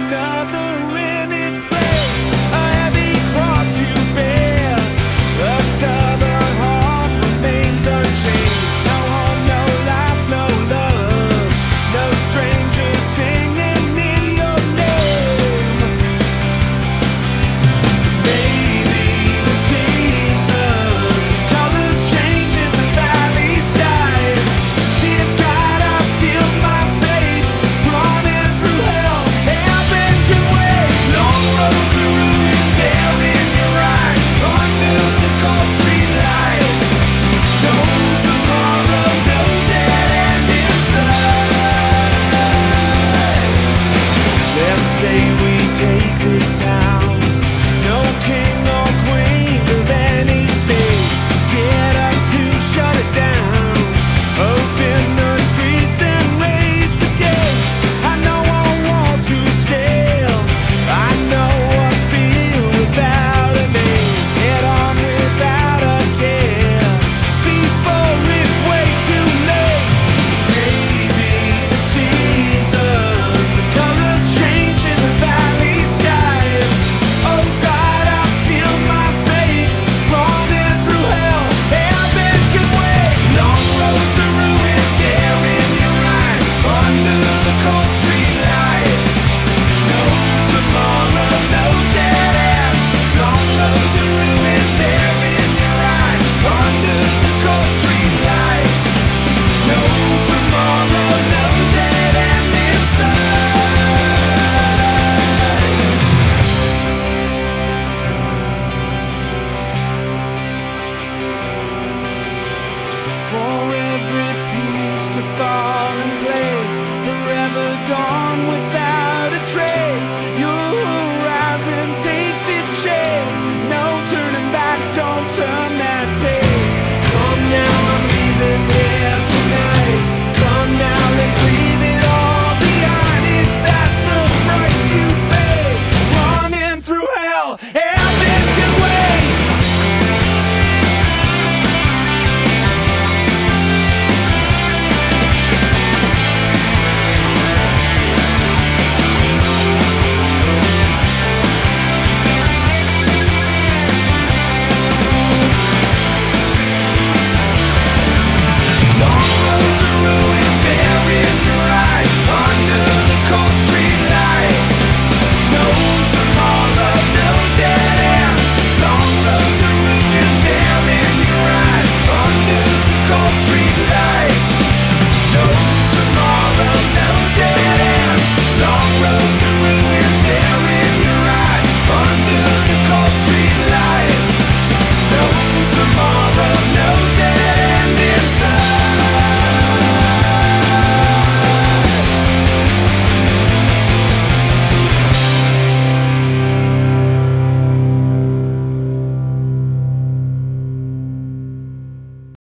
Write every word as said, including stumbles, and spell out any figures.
another in its place. A heavy cross you bear, a stubborn heart remains unchanged. No home, no life, no love, no strangers singing in your name. Maybe the season, the colors change in the valley skies. Dear God, I've sealed my fate, running through hell, heaven can wait. Long road to ruin there in your eyes, under the cold street lights. No tomorrow, no dead end inside. Let's say we take this